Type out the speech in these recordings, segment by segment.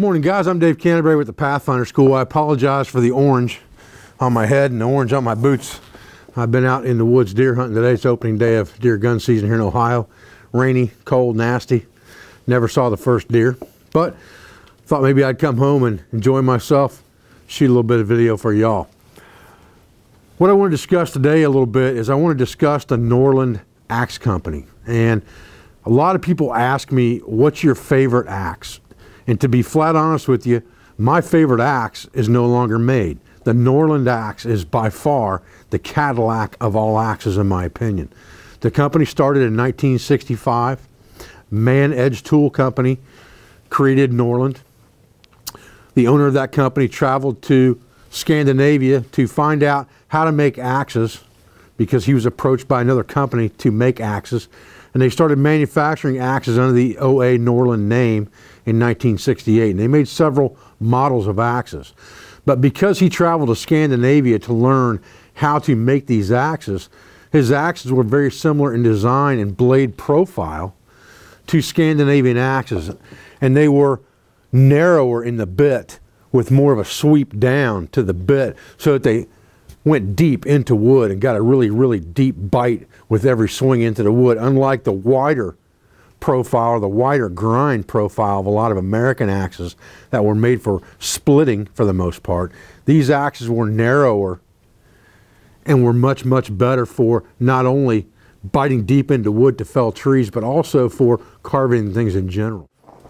Morning guys, I'm Dave Canterbury with the Pathfinder School. I apologize for the orange on my head and the orange on my boots. I've been out in the woods deer hunting today. It's opening day of deer gun season here in Ohio. Rainy, cold, nasty. Never saw the first deer, but thought maybe I'd come home and enjoy myself, shoot a little bit of video for y'all. What I want to discuss today a little bit is I want to discuss the Norland Axe Company. And a lot of people ask me, what's your favorite axe? And to be flat honest with you, my favorite axe is no longer made. The Norland axe is by far the Cadillac of all axes in my opinion. The company started in 1965. Man Edge Tool Company created Norland. The owner of that company traveled to Scandinavia to find out how to make axes because he was approached by another company to make axes. And they started manufacturing axes under the OA Norland name in 1968. And they made several models of axes. But because he traveled to Scandinavia to learn how to make these axes, his axes were very similar in design and blade profile to Scandinavian axes. And they were narrower in the bit with more of a sweep down to the bit so that they went deep into wood and got a really deep bite with every swing into the wood, unlike the wider profile or the wider grind profile of a lot of American axes that were made for splitting for the most part. These axes were narrower and were much better for not only biting deep into wood to fell trees, but also for carving things in general.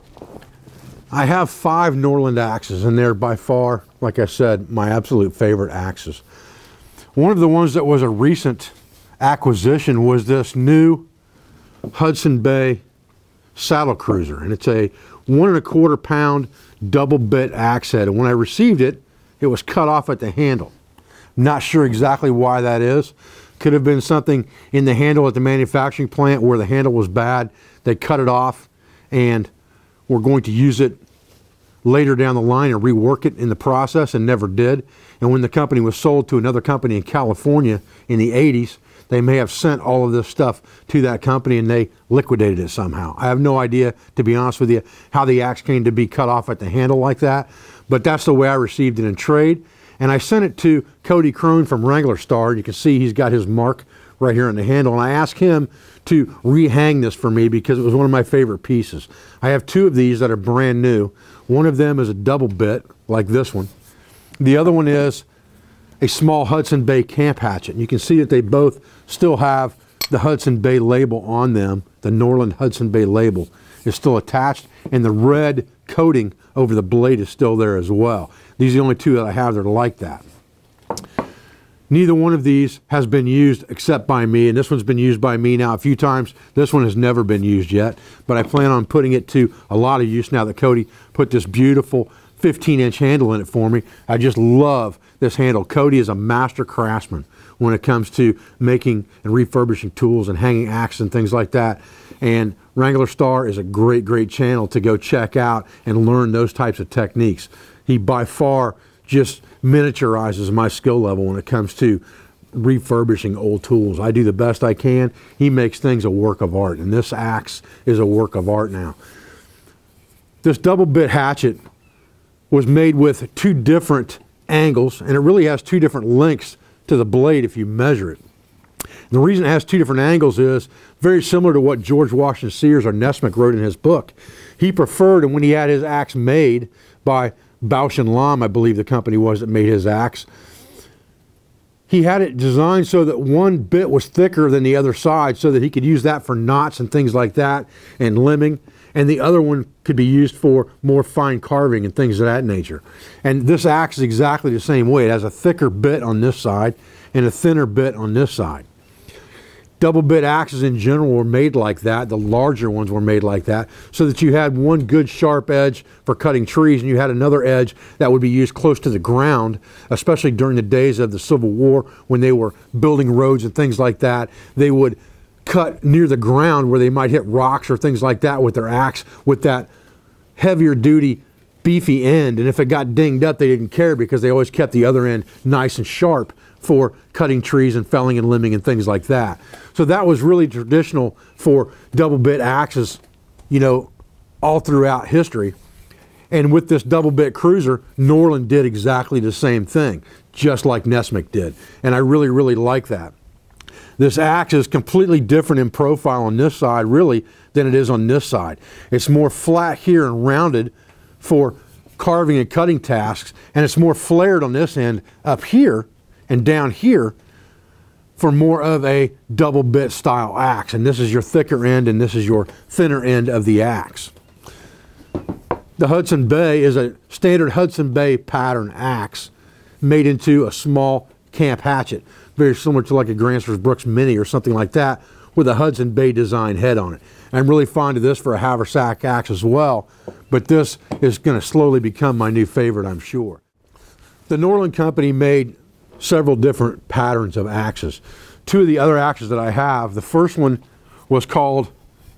I have 5 Norland axes, and they're by far, like I said, my absolute favorite axes. One of the ones that was a recent acquisition was this new Hudson Bay saddle cruiser, and it's a 1 1/4 pound double bit axe head. And when I received it, it was cut off at the handle. Not sure exactly why that is. Could have been something in the handle at the manufacturing plant where the handle was bad. They cut it off and were going to use it later down the line and rework it in the process and never did. And when the company was sold to another company in California in the 80s, they may have sent all of this stuff to that company and they liquidated it somehow. I have no idea, to be honest with you, how the axe came to be cut off at the handle like that, but that's the way I received it in trade. And I sent it to Cody Crone from Wrangler Star. You can see he's got his mark right here on the handle, and I asked him to rehang this for me because it was one of my favorite pieces. I have 2 of these that are brand new. One of them is a double bit, like this one. The other one is a small Hudson Bay camp hatchet. And you can see that they both still have the Hudson Bay label on them. The Norland Hudson Bay label is still attached, and the red coating over the blade is still there as well. These are the only 2 that I have that are like that. Neither one of these has been used except by me, and this one's been used by me now a few times. This one has never been used yet, but I plan on putting it to a lot of use now that Cody put this beautiful 15-inch handle in it for me. I just love this handle. Cody is a master craftsman when it comes to making and refurbishing tools and hanging axes and things like that. And Wrangler Star is a great channel to go check out and learn those types of techniques. He by far just miniaturizes my skill level when it comes to refurbishing old tools. I do the best I can. He makes things a work of art, and this axe is a work of art now. This double bit hatchet was made with 2 different angles, and it really has 2 different lengths to the blade if you measure it. And the reason it has 2 different angles is very similar to what George Washington Sears or Nessmuk wrote in his book. He preferred, and when he had his axe made by Bausch & Lomb, I believe the company was that made his axe, he had it designed so that one bit was thicker than the other side so that he could use that for knots and things like that and limbing, and the other one could be used for more fine carving and things of that nature. And this axe is exactly the same way. It has a thicker bit on this side and a thinner bit on this side. Double bit axes in general were made like that. The larger ones were made like that so that you had one good sharp edge for cutting trees and you had another edge that would be used close to the ground, especially during the days of the Civil War when they were building roads and things like that. They would cut near the ground where they might hit rocks or things like that with their axe with that heavier duty beefy end, and if it got dinged up they didn't care because they always kept the other end nice and sharp for cutting trees and felling and limbing and things like that. So that was really traditional for double bit axes, you know, all throughout history. And with this double bit cruiser, Norland did exactly the same thing, just like Nesmith did. And I really, really like that. This axe is completely different in profile on this side, really, than it is on this side. It's more flat here and rounded for carving and cutting tasks, and it's more flared on this end up here and down here for more of a double bit style axe. And this is your thicker end and this is your thinner end of the axe. The Hudson Bay is a standard Hudson Bay pattern axe made into a small camp hatchet, very similar to like a Granser's Brooks Mini or something like that, with a Hudson Bay design head on it. I'm really fond of this for a haversack axe as well, but this is going to slowly become my new favorite, I'm sure. The Norland Company made several different patterns of axes. Two of the other axes that I have, the first one was called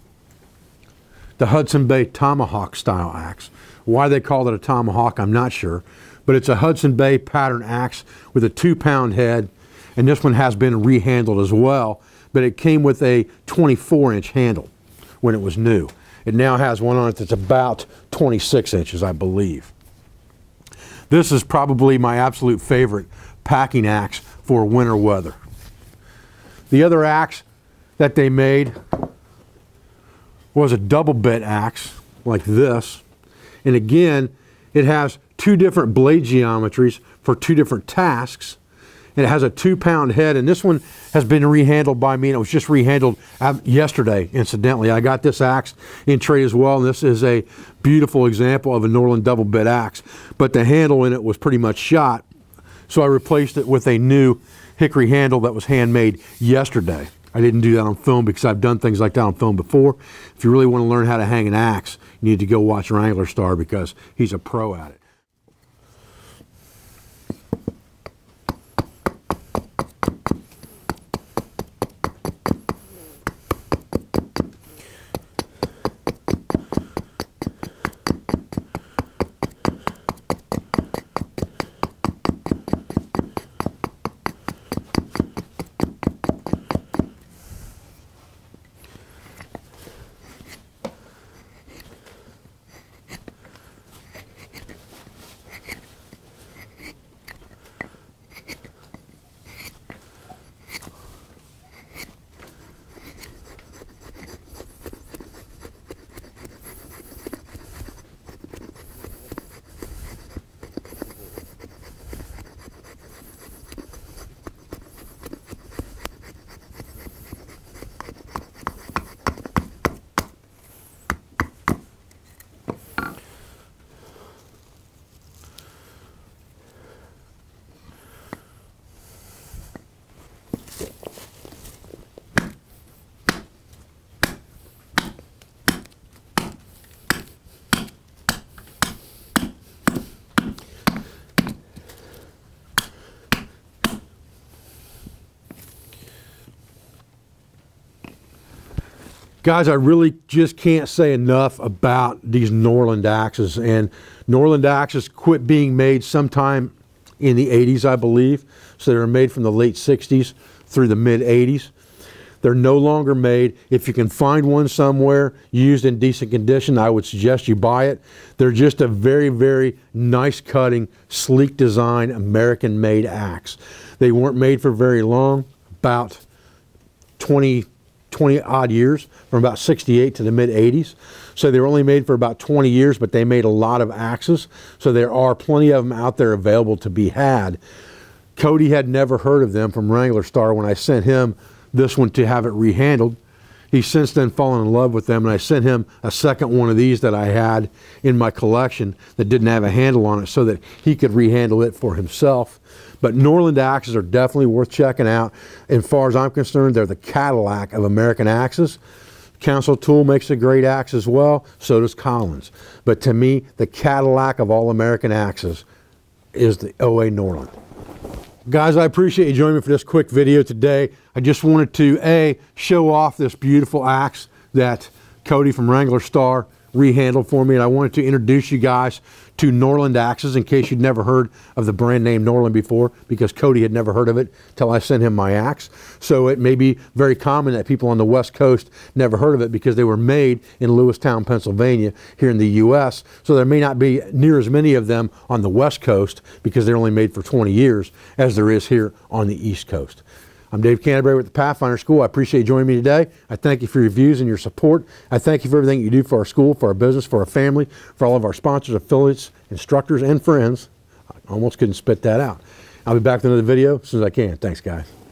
the Hudson Bay Tomahawk style axe. Why they called it a tomahawk, I'm not sure, but it's a Hudson Bay pattern axe with a 2-pound head, and this one has been rehandled as well, but it came with a 24-inch handle when it was new. It now has one on it that's about 26 inches, I believe. This is probably my absolute favorite packing axe for winter weather. The other axe that they made was a double bit axe like this, and again it has two different blade geometries for two different tasks. It has a 2-pound head, and this one has been rehandled by me, and it was just rehandled yesterday, incidentally. I got this axe in trade as well, and this is a beautiful example of a Norland double bit axe, but the handle in it was pretty much shot, so I replaced it with a new hickory handle that was handmade yesterday. I didn't do that on film because I've done things like that on film before. If you really want to learn how to hang an axe, you need to go watch Wrangler Star because he's a pro at it. Guys, I really just can't say enough about these Norland axes. And Norland axes quit being made sometime in the 80s, I believe. So they were made from the late 60s through the mid 80s. They're no longer made. If you can find one somewhere used in decent condition, I would suggest you buy it. They're just a very, very nice cutting, sleek design, American-made axe. They weren't made for very long, about 20 odd years, from about 68 to the mid 80s. So they were only made for about 20 years, but they made a lot of axes. So there are plenty of them out there available to be had. Cody had never heard of them from Wrangler Star when I sent him this one to have it rehandled. He's since then fallen in love with them, and I sent him a second one of these that I had in my collection that didn't have a handle on it so that he could rehandle it for himself. But Norland axes are definitely worth checking out. As far as I'm concerned, they're the Cadillac of American axes. Council Tool makes a great axe as well, so does Collins. But to me, the Cadillac of all American axes is the OA Norland. Guys, I appreciate you joining me for this quick video today. I just wanted to, show off this beautiful axe that Cody from Wrangler Star rehandled for me, and I wanted to introduce you guys to Norland Axes in case you'd never heard of the brand name Norland before, because Cody had never heard of it till I sent him my axe. So it may be very common that people on the West Coast never heard of it because they were made in Lewistown, Pennsylvania, here in the U.S. So there may not be near as many of them on the West Coast because they're only made for 20 years as there is here on the East Coast. I'm Dave Canterbury with the Pathfinder School. I appreciate you joining me today. I thank you for your views and your support. I thank you for everything you do for our school, for our business, for our family, for all of our sponsors, affiliates, instructors, and friends. I almost couldn't spit that out. I'll be back with another video as soon as I can. Thanks, guys.